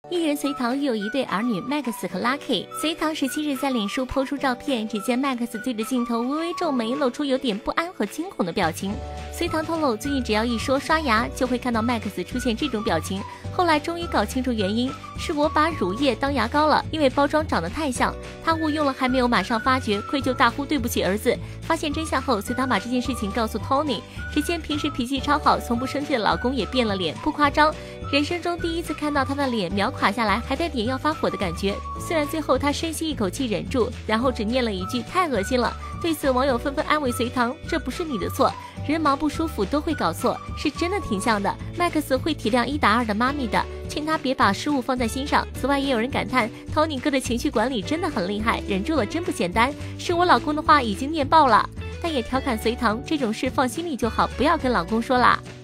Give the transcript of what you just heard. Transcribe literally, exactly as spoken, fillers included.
艺人隋唐育有一对儿女 Max 和 Lucky。隋唐十七日在脸书抛出照片，只见 Max 对着镜头微微皱眉，露出有点不安和惊恐的表情。隋唐透露，最近只要一说刷牙，就会看到 Max 出现这种表情。后来终于搞清楚原因，是我把乳液当牙膏了，因为包装长得太像，他误用了，还没有马上发觉，愧疚大呼对不起儿子。发现真相后，隋唐把这件事情告诉 Tony， 只见平时脾气超好，从不生气的老公也变了脸，不夸张。人生中第一次看到他的脸秒垮下来，还带点要发火的感觉。虽然最后他深吸一口气忍住，然后只念了一句太恶心了。对此网友纷纷安慰隋唐，这不是你的错，人忙不舒服都会搞错，是真的挺像的。Max 会体谅一打二的妈咪的，劝他别把失误放在心上。此外也有人感叹 Tony 哥的情绪管理真的很厉害，忍住了真不简单，是我老公的话已经念爆了。但也调侃隋唐，这种事放心里就好，不要跟老公说啦。